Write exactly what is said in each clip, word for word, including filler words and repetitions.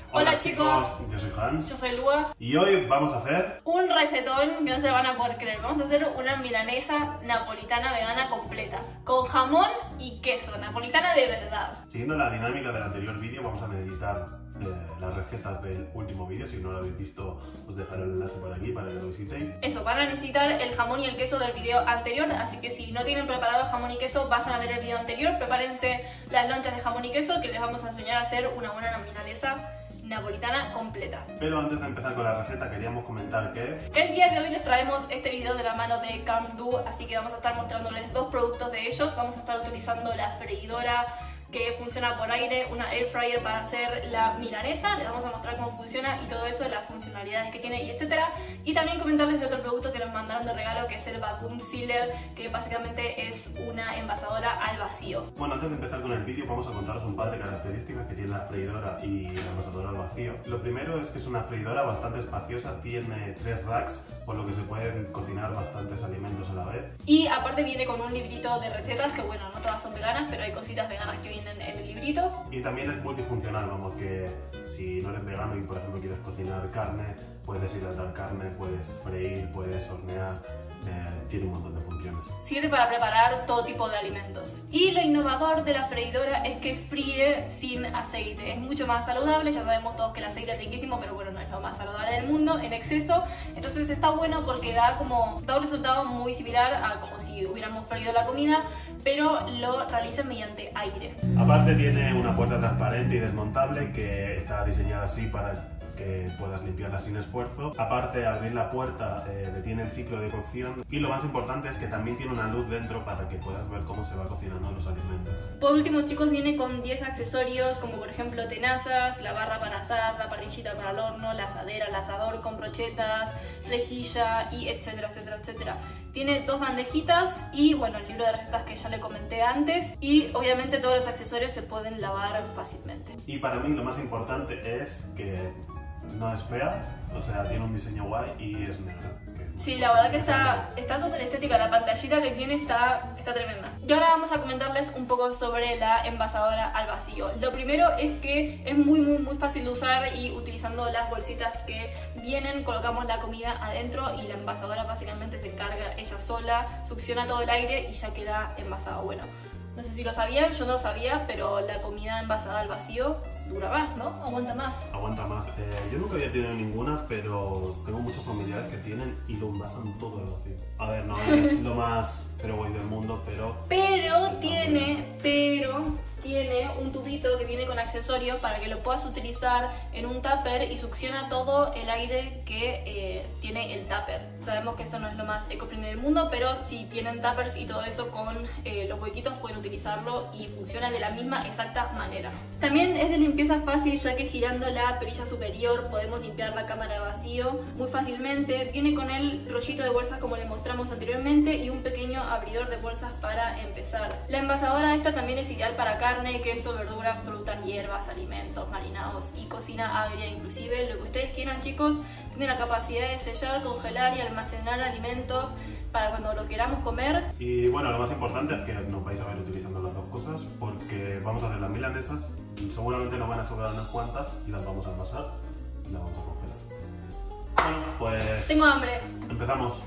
Hola, Hola chicos. chicos, yo soy Hans. Yo soy Lua. Y hoy vamos a hacer un recetón que no se van a poder creer. Vamos a hacer una milanesa napolitana vegana completa, con jamón y queso, napolitana de verdad. Siguiendo la dinámica del anterior vídeo, vamos a necesitar eh, las recetas del último vídeo. Si no lo habéis visto, os dejaré el enlace por aquí para que lo visitéis. Eso, van a necesitar el jamón y el queso del vídeo anterior, así que si no tienen preparado jamón y queso, vayan a ver el vídeo anterior, prepárense las lonchas de jamón y queso que les vamos a enseñar a hacer una buena milanesa napolitana completa. Pero antes de empezar con la receta, queríamos comentar que el día de hoy les traemos este video de la mano de Camdu, así que vamos a estar mostrándoles dos productos de ellos. Vamos a estar utilizando la freidora que funciona por aire, una air fryer para hacer la milanesa. Les vamos a mostrar cómo funciona y todo eso, las funcionalidades que tiene y etcétera. Y también comentarles de otro producto que nos mandaron de regalo, que es el Vacuum Sealer, que básicamente es una envasadora al vacío. Bueno, antes de empezar con el vídeo, vamos a contaros un par de características que tiene la freidora y la envasadora al vacío. Lo primero es que es una freidora bastante espaciosa, tiene tres racks, por lo que se pueden cocinar bastantes alimentos a la vez. Y aparte viene con un librito de recetas, que bueno, no todas son veganas, pero hay cositas veganas que vienen en el librito. Y también es multifuncional, vamos, que si no eres vegano y por ejemplo quieres cocinar carne, puedes hidratar carne, puedes freír, puedes hornear, eh, tiene un montón de funciones. Sirve para preparar todo tipo de alimentos. Y lo innovador de la freidora es que fríe sin aceite, es mucho más saludable. Ya sabemos todos que el aceite es riquísimo, pero bueno, no es lo más saludable del mundo en exceso. Entonces está bueno porque da como da un resultado muy similar a como si hubiéramos freído la comida, pero lo realiza mediante aire. Aparte tiene una puerta transparente y desmontable que está diseñada así para que puedas limpiarla sin esfuerzo. Aparte, abrir la puerta eh, detiene el ciclo de cocción y lo más importante es que también tiene una luz dentro para que puedas ver cómo se va cocinando los alimentos. Por último, chicos, viene con diez accesorios como por ejemplo tenazas, la barra para asar, la parrillita para el horno, la asadera, el asador con brochetas, rejilla y etcétera, etcétera, etcétera. Tiene dos bandejitas y bueno, el libro de recetas que ya le comenté antes, y obviamente todos los accesorios se pueden lavar fácilmente. Y para mí lo más importante es que no es fea, o sea, tiene un diseño guay y es negra. Sí, la verdad que está está súper estética, la pantallita que tiene está, está tremenda. Y ahora vamos a comentarles un poco sobre la envasadora al vacío. Lo primero es que es muy muy muy fácil de usar, y utilizando las bolsitas que vienen colocamos la comida adentro y la envasadora básicamente se encarga ella sola, succiona todo el aire y ya queda envasado. Bueno, no sé si lo sabían, yo no lo sabía, pero la comida envasada al vacío dura más, ¿no? Aguanta más. Aguanta más. Eh, yo nunca había tenido ninguna, pero tengo muchos familiares que tienen y lo envasan todo al vacío. A ver, no es lo más pero guay del mundo, pero... Pero tiene, pero... tiene un tubito que viene con accesorios para que lo puedas utilizar en un tupper y succiona todo el aire que eh, tiene el tupper. Sabemos que esto no es lo más eco-friendly del mundo, pero si tienen tuppers y todo eso con eh, los huequitos pueden utilizarlo y funciona de la misma exacta manera. También es de limpieza fácil, ya que girando la perilla superior podemos limpiar la cámara de vacío muy fácilmente. Viene con el rollito de bolsas como les mostramos anteriormente y un pequeño abridor de bolsas para empezar. La envasadora esta también es ideal para carne, queso, verdura, frutas, hierbas, alimentos, marinados y cocina agria, inclusive lo que ustedes quieran, chicos. Tiene la capacidad de sellar, congelar y almacenar alimentos para cuando lo queramos comer. Y bueno, lo más importante es que nos vais a ver utilizando las dos cosas, porque vamos a hacer las milanesas y seguramente nos van a sobrar unas cuantas y las vamos a envasar y las vamos a congelar. Bueno, pues... tengo hambre. Empezamos.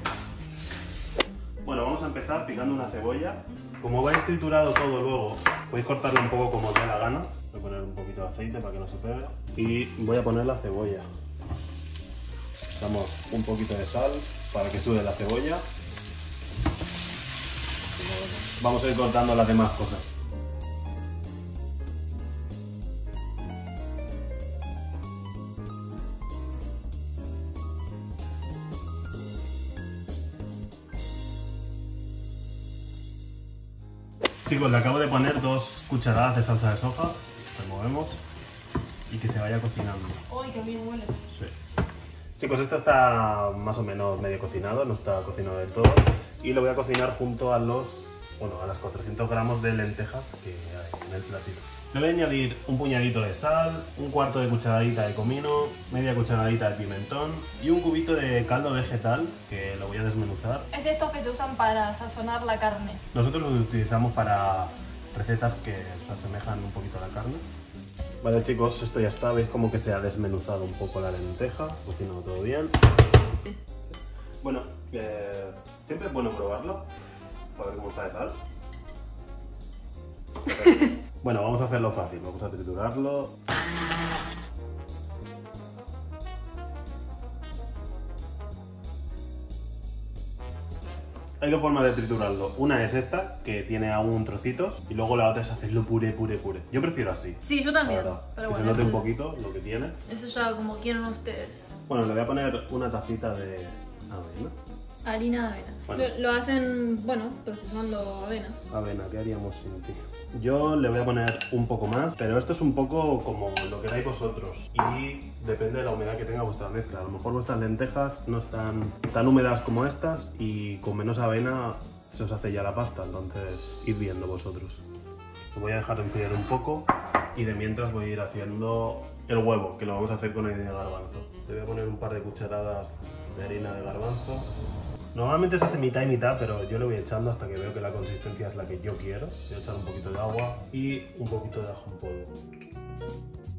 Bueno, vamos a empezar picando una cebolla. Como vais triturado todo luego, podéis cortarla un poco como os dé la gana. Voy a poner un poquito de aceite para que no se pegue. Y voy a poner la cebolla. Damos un poquito de sal para que sude la cebolla. Vamos a ir cortando las demás cosas. Chicos, le acabo de poner dos cucharadas de salsa de soja, removemos y que se vaya cocinando. ¡Ay, qué bien huele! Sí. Chicos, esto está más o menos medio cocinado, no está cocinado del todo, y lo voy a cocinar junto a los, bueno, a las cuatrocientos gramos de lentejas que hay en el platito. Le voy a añadir un puñadito de sal, un cuarto de cucharadita de comino, media cucharadita de pimentón y un cubito de caldo vegetal que lo voy a desmenuzar. Es de estos que se usan para sazonar la carne. Nosotros los utilizamos para recetas que se asemejan un poquito a la carne. Vale chicos, esto ya está, veis como que se ha desmenuzado un poco la lenteja, cocinado todo bien. Bueno, eh, siempre es bueno probarlo, para ver cómo está de sal. Bueno, vamos a hacerlo fácil, vamos a triturarlo. Hay dos formas de triturarlo. Una es esta, que tiene aún trocitos, y luego la otra es hacerlo puré, puré, puré. Yo prefiero así. Sí, yo también. Pero pero que bueno, se note eso, un poquito lo que tiene. Eso ya como quieran ustedes. Bueno, le voy a poner una tacita de avena. Harina de avena. Bueno. Lo, lo hacen, bueno, procesando avena. Avena, ¿qué haríamos sin ti? Yo le voy a poner un poco más, pero esto es un poco como lo queráis vosotros. Y depende de la humedad que tenga vuestra mezcla. A lo mejor vuestras lentejas no están tan húmedas como estas y con menos avena se os hace ya la pasta, entonces id viendo vosotros. Lo voy a dejar enfriar un poco y de mientras voy a ir haciendo el huevo, que lo vamos a hacer con harina de garbanzo. Le voy a poner un par de cucharadas de harina de garbanzo. Normalmente se hace mitad y mitad, pero yo le voy echando hasta que veo que la consistencia es la que yo quiero. Voy a echar un poquito de agua y un poquito de ajo en polvo.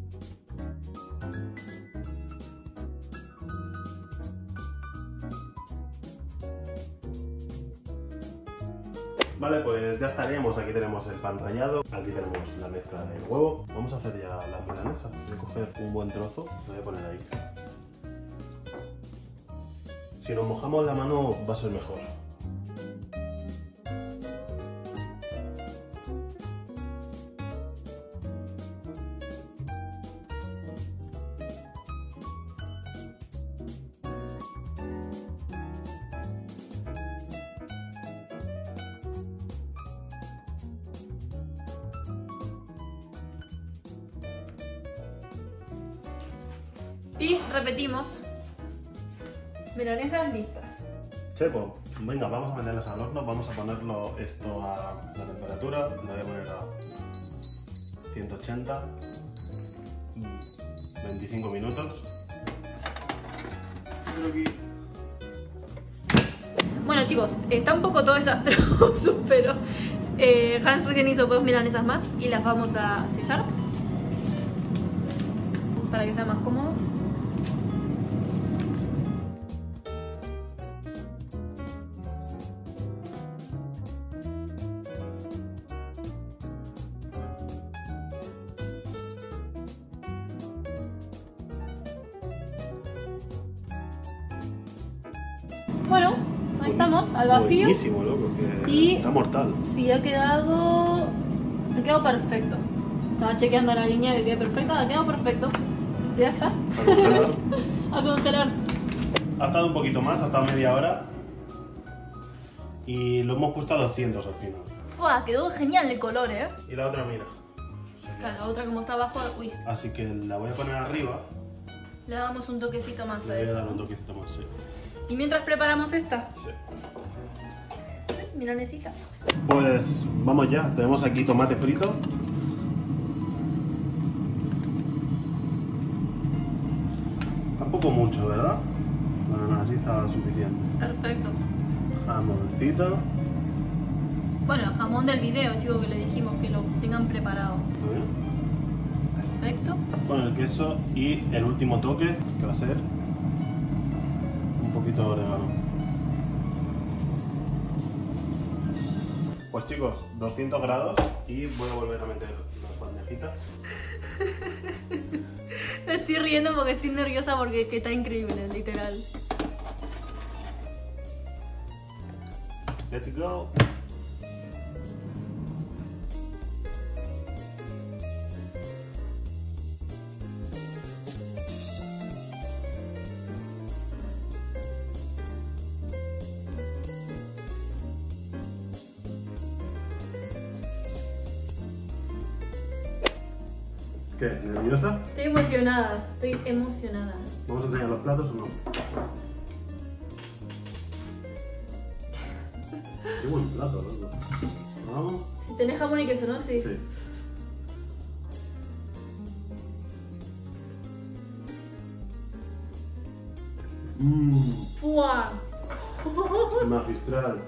Vale, pues ya estaríamos. Aquí tenemos el pan rallado, aquí tenemos la mezcla del huevo. Vamos a hacer ya la milanesa. Voy a coger un buen trozo, lo voy a poner ahí. Si nos mojamos la mano va a ser mejor. Y repetimos. Milanesas listas. Chepo, venga, vamos a meterlas al horno, vamos a ponerlo esto a la temperatura, lo voy a poner a ciento ochenta, veinticinco minutos. Aquí. Bueno chicos, está un poco todo desastroso, pero eh, Hans recién hizo dos milanesas más y las vamos a sellar para que sea más cómodo. Bueno, ahí estamos, al vacío. Buenísimo, loco, que Y está mortal. sí, ha quedado... ha quedado perfecto. Estaba chequeando la línea que quede perfecta, ha quedado perfecto. Ya está. A congelar. A congelar. Ha estado un poquito más, ha estado media hora. Y lo hemos puesto a doscientos al final. Fua, quedó genial el color, ¿eh? Y la otra, mira. Claro, la otra como está abajo, uy. Así que la voy a poner arriba. Le damos un toquecito más Le a voy a eso. dar un toquecito más, sí. Y mientras preparamos esta Sí. milanesita. Pues vamos ya, tenemos aquí tomate frito. Tampoco mucho, ¿verdad? Bueno, nada, así está suficiente. Perfecto. Jamoncito. Bueno, el jamón del video, chicos, que le dijimos que lo tengan preparado. Muy bien. Perfecto. Con el queso y el último toque, que va a ser un poquito de orégano. Pues chicos, doscientos grados y voy a volver a meter las bandejitas. Me estoy riendo porque estoy nerviosa porque es que está increíble, literal. Let's go. ¿Qué? ¿Nerviosa? Estoy emocionada, estoy emocionada. ¿Vamos a enseñar los platos o no? Qué buen plato, loco. ¿Vamos? Si tenés jamón y queso, ¿no? Sí. Sí. Mmm, ¡Fua! magistral.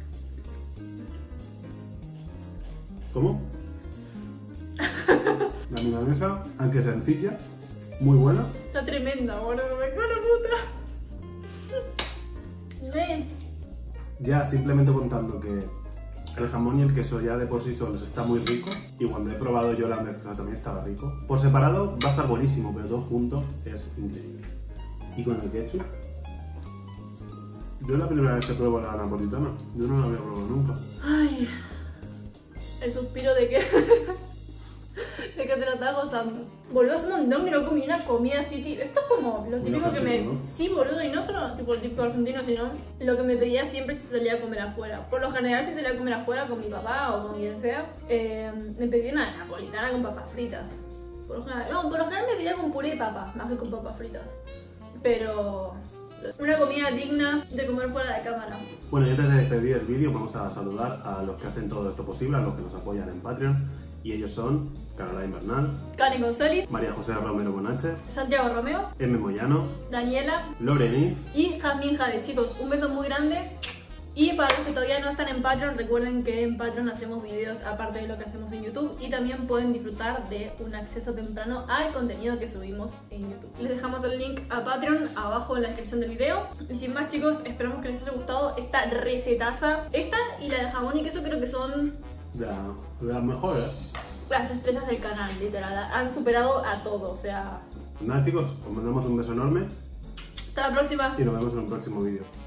¿Cómo? La milanesa, aunque sencilla, muy buena. Está tremenda, boludo, me cago en la puta. Sí. Ya simplemente contando que el jamón y el queso ya de por sí solos está muy rico. Y cuando he probado yo la mezcla también estaba rico. Por separado va a estar buenísimo, pero todo junto es increíble. Y con el ketchup. Yo es la primera vez que pruebo la napolitana. Yo no la había probado nunca. Ay, el suspiro de que, de que te lo estás gozando. Boludo, hace un montón que no comí una comida así, tío. Esto es como lo típico que me... argentino, ¿no? Sí, boludo, y no solo tipo el tipo argentino, sino lo que me pedía siempre si salía a comer afuera. Por lo general, si salía a comer afuera con mi papá o con quien sea, eh, me pedía una napolitana con papas fritas. Por lo general, no, por lo general me pedía con puré de papas, más que con papas fritas. Pero... una comida digna de comer fuera de cámara. Bueno, y antes de despedir el vídeo vamos a saludar a los que hacen todo esto posible, a los que nos apoyan en Patreon. Y ellos son Caroline Bernal, Karen González, María José Romero Bonache, Santiago Romeo, M. Moyano, Daniela Loreniz. y Jazmín Jade. Chicos, un beso muy grande. Y para los que todavía no están en Patreon, recuerden que en Patreon hacemos videos aparte de lo que hacemos en YouTube y también pueden disfrutar de un acceso temprano al contenido que subimos en YouTube. Les dejamos el link a Patreon abajo en la descripción del video. Y sin más, chicos, esperamos que les haya gustado esta recetaza. Esta y la de jamón y queso creo que son De, la, de las mejores. las estrellas del canal, literal. Han superado a todo, o sea... Nada chicos, os mandamos un beso enorme Hasta la próxima. y nos vemos en un próximo vídeo.